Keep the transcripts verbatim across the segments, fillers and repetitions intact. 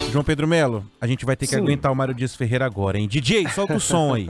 João Pedro Melo, a gente vai ter que Sim. aguentar o Mário Dias Ferreira agora, hein? D J, solta o som aí.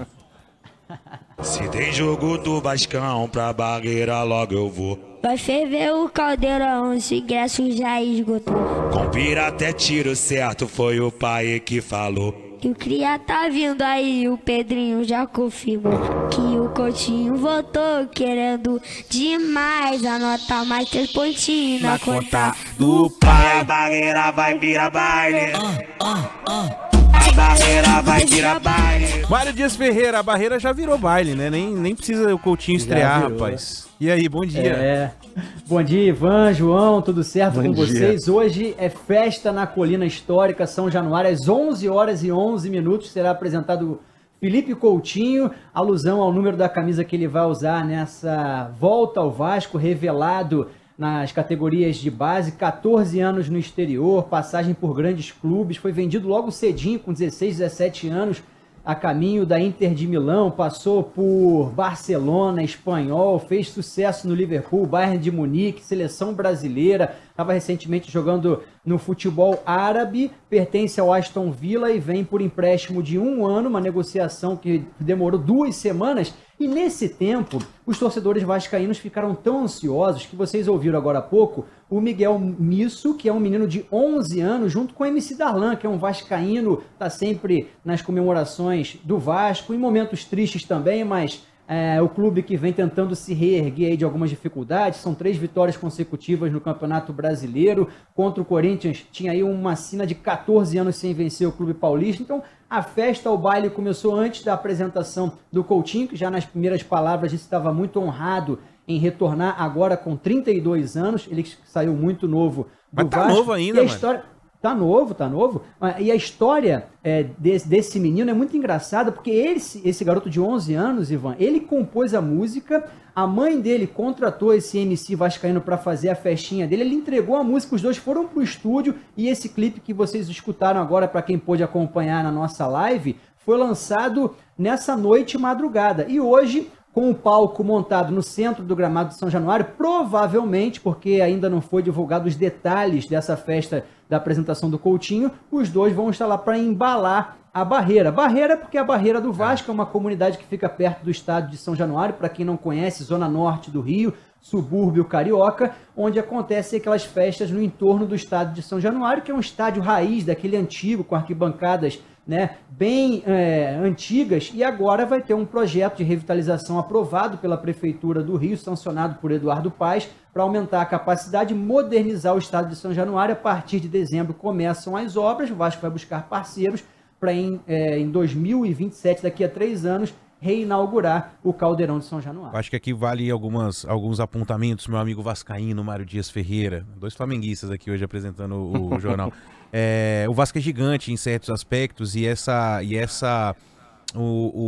Se tem jogo do Vascão pra Barreira, logo eu vou. Vai ferver o caldeirão, os ingressos já esgotou. Compira até tiro certo, foi o pai que falou. E o cria tá vindo aí, o Pedrinho já confirmou que o Coutinho voltou querendo demais. Anota mais três pontinhos na, na conta do pai. A Barreira vai virar baile. Uh, uh, uh. A Barreira vai virar baile. Mário Dias Ferreira, a Barreira já virou baile, né? Nem, nem precisa o Coutinho estrear, rapaz. E aí, bom dia. É. Bom dia, Ivan, João, tudo certo Bom com dia. vocês? Hoje é festa na Colina Histórica São Januário, às onze horas e onze minutos, será apresentado Felipe Coutinho, alusão ao número da camisa que ele vai usar nessa volta ao Vasco, revelado nas categorias de base, quatorze anos no exterior, passagem por grandes clubes, foi vendido logo cedinho, com dezesseis, dezessete anos, a caminho da Inter de Milão, passou por Barcelona, Espanhol, fez sucesso no Liverpool, Bayern de Munique, seleção brasileira, estava recentemente jogando no futebol árabe, pertence ao Aston Villa e vem por empréstimo de um ano, uma negociação que demorou duas semanas, e nesse tempo, os torcedores vascaínos ficaram tão ansiosos que vocês ouviram agora há pouco o Miguel Misso, que é um menino de onze anos, junto com o M C Darlan, que é um vascaíno, está sempre nas comemorações do Vasco, em momentos tristes também, mas é, o clube que vem tentando se reerguer aí de algumas dificuldades, são três vitórias consecutivas no Campeonato Brasileiro, contra o Corinthians tinha aí uma sina de quatorze anos sem vencer o Clube Paulista, então a festa, o baile começou antes da apresentação do Coutinho, que já nas primeiras palavras disse que estava muito honrado em retornar agora com trinta e dois anos, ele saiu muito novo do Mas tá Vasco. novo ainda, e a mano. história... Tá novo, tá novo. E a história é, desse, desse menino é muito engraçada, porque ele, esse garoto de onze anos, Ivan, ele compôs a música, a mãe dele contratou esse M C vascaíno para fazer a festinha dele, ele entregou a música, os dois foram pro estúdio, e esse clipe que vocês escutaram agora, para quem pôde acompanhar na nossa live, foi lançado nessa noite madrugada. E hoje, com o palco montado no centro do gramado de São Januário, provavelmente, porque ainda não foi divulgado os detalhes dessa festa da apresentação do Coutinho, os dois vão estar lá para embalar a Barreira. Barreira porque a Barreira do Vasco é uma comunidade que fica perto do estádio de São Januário, para quem não conhece, zona norte do Rio, subúrbio carioca, onde acontecem aquelas festas no entorno do estádio de São Januário, que é um estádio raiz, daquele antigo, com arquibancadas, né, bem é, antigas, e agora vai ter um projeto de revitalização aprovado pela Prefeitura do Rio, sancionado por Eduardo Paes, para aumentar a capacidade e modernizar o estádio de São Januário. A partir de dezembro começam as obras, o Vasco vai buscar parceiros para em, é, em dois mil e vinte e sete, daqui a três anos, reinaugurar o Caldeirão de São Januário. Acho que aqui vale algumas, alguns apontamentos, meu amigo vascaíno, Mário Dias Ferreira, dois flamenguistas aqui hoje apresentando o, o jornal. É, o Vasco é gigante em certos aspectos e essa, e essa, o,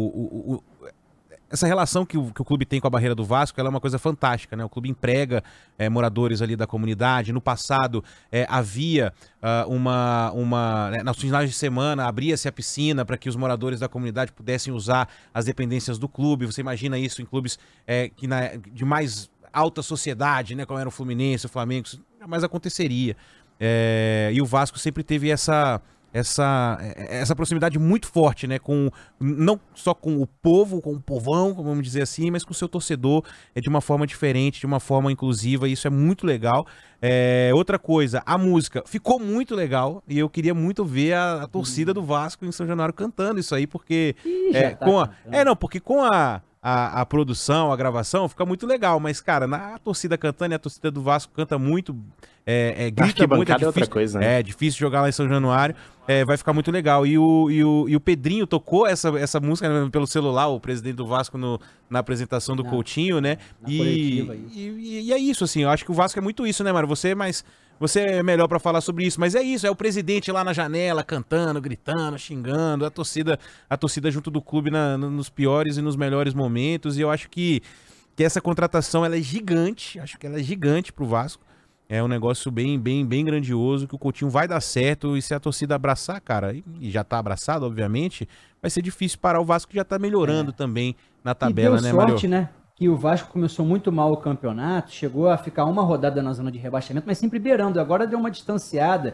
o, o, essa relação que o, que o clube tem com a Barreira do Vasco, ela é uma coisa fantástica, né? O clube emprega é, moradores ali da comunidade. No passado é, havia uh, uma, uma né, nas finais de semana abria-se a piscina para que os moradores da comunidade pudessem usar as dependências do clube. Você imagina isso em clubes é, que na, de mais alta sociedade, né? Como era o Fluminense, o Flamengo, isso jamais aconteceria. É, e o Vasco sempre teve essa, essa, essa proximidade muito forte, né? Com, não só com o povo, com o povão, vamos dizer assim, mas com o seu torcedor é, de uma forma diferente, de uma forma inclusiva, e isso é muito legal. É, outra coisa, a música ficou muito legal e eu queria muito ver a, a torcida do Vasco em São Januário cantando isso aí, porque Ih, é, tá com a, cantando. é não, porque com a A, a produção, a gravação, fica muito legal, mas, cara, na a torcida cantando, e a torcida do Vasco canta muito, é, é, grita muito, é Arquibancada é outra difícil, coisa, né? é difícil jogar lá em São Januário, é, vai ficar muito legal. E o, e o, e o Pedrinho tocou essa, essa música, né, pelo celular, o presidente do Vasco no, na apresentação do Na- Coutinho, né? na E, coletiva, isso. e, e é isso, assim, eu acho que o Vasco é muito isso, né, Mário? Você é mais... Você é melhor pra falar sobre isso, mas é isso, é o presidente lá na janela, cantando, gritando, xingando, a torcida, a torcida junto do clube na, nos piores e nos melhores momentos, e eu acho que, que essa contratação ela é gigante, acho que ela é gigante pro Vasco, é um negócio bem, bem, bem grandioso, que o Coutinho vai dar certo, e se a torcida abraçar, cara, e e já tá abraçado, obviamente, vai ser difícil parar o Vasco, que já tá melhorando É. também na E tabela, deu né, sorte, Mário? né? Que o Vasco começou muito mal o campeonato, chegou a ficar uma rodada na zona de rebaixamento, mas sempre beirando. Agora deu uma distanciada,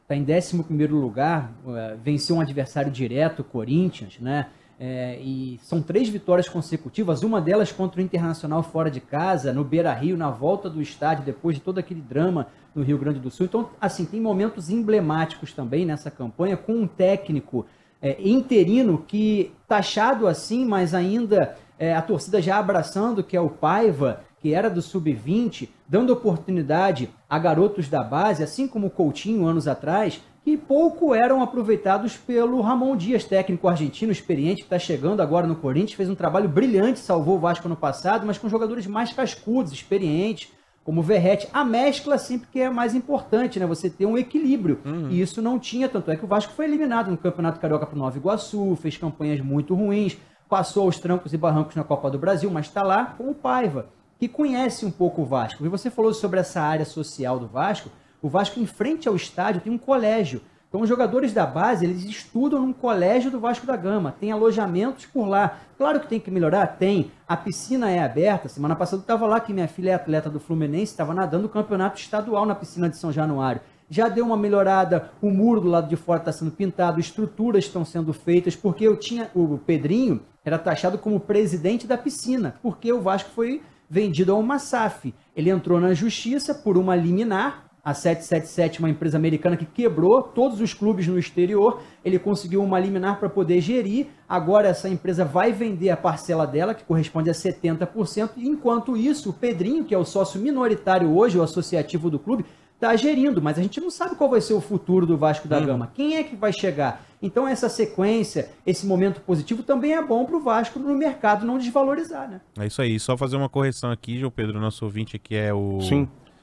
está em décimo primeiro lugar, uh, venceu um adversário direto, Corinthians, né? É, e são três vitórias consecutivas, uma delas contra o Internacional fora de casa, no Beira-Rio, na volta do estádio, depois de todo aquele drama no Rio Grande do Sul. Então, assim, tem momentos emblemáticos também nessa campanha, com um técnico é, interino que, taxado assim, mas ainda é, a torcida já abraçando, que é o Paiva, que era do sub vinte, dando oportunidade a garotos da base, assim como o Coutinho anos atrás, que pouco eram aproveitados pelo Ramon Dias, técnico argentino experiente, que está chegando agora no Corinthians, fez um trabalho brilhante, salvou o Vasco no passado, mas com jogadores mais cascudos, experientes, como o Verratti. A mescla sempre que é mais importante, né? Você ter um equilíbrio, uhum. E isso não tinha, tanto é que o Vasco foi eliminado no Campeonato Carioca para o Nova Iguaçu, fez campanhas muito ruins, passou aos trancos e barrancos na Copa do Brasil, mas está lá com o Paiva, que conhece um pouco o Vasco. E você falou sobre essa área social do Vasco. O Vasco, em frente ao estádio, tem um colégio. Então, os jogadores da base, eles estudam num colégio do Vasco da Gama. Tem alojamentos por lá. Claro que tem que melhorar? Tem. A piscina é aberta. Semana passada eu estava lá, que minha filha é atleta do Fluminense, estava nadando no campeonato estadual na piscina de São Januário. Já deu uma melhorada, o muro do lado de fora está sendo pintado, estruturas estão sendo feitas, porque eu tinha, o Pedrinho era taxado como presidente da piscina, porque o Vasco foi vendido a uma S A F. Ele entrou na justiça por uma liminar, a sete sete sete, uma empresa americana que quebrou todos os clubes no exterior, ele conseguiu uma liminar para poder gerir, agora essa empresa vai vender a parcela dela, que corresponde a setenta por cento, e enquanto isso, o Pedrinho, que é o sócio minoritário hoje, o associativo do clube, está gerindo, mas a gente não sabe qual vai ser o futuro do Vasco da Gama, quem é que vai chegar? Então essa sequência, esse momento positivo também é bom para o Vasco no mercado não desvalorizar, né? É isso aí, só fazer uma correção aqui, João Pedro, nosso ouvinte aqui é o... Sim.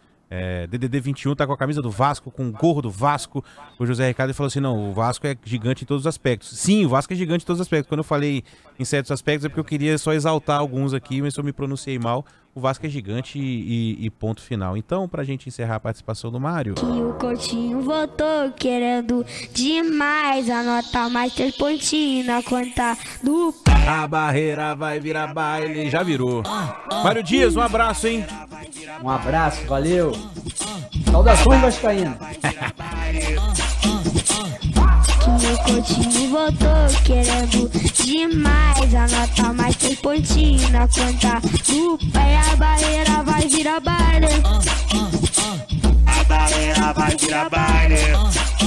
É, D D D vinte e um tá com a camisa do Vasco, com o gorro do Vasco. O José Ricardo falou assim: não, o Vasco é gigante em todos os aspectos. Sim, o Vasco é gigante em todos os aspectos. Quando eu falei em certos aspectos é porque eu queria só exaltar alguns aqui, mas se eu me pronunciei mal, o Vasco é gigante e, e ponto final. Então, pra gente encerrar a participação do Mário, que o Coutinho voltou querendo demais, anotar mais três pontinhos na conta do... A barreira vai virar baile. Já virou. Mário Dias, um abraço, hein? Um abraço, valeu. Saudações, vascaíno. Que o Coutinho voltou querendo demais, anotar mais três pontinhos na conta do pai. A barreira vai virar baile. A barreira vai virar baile.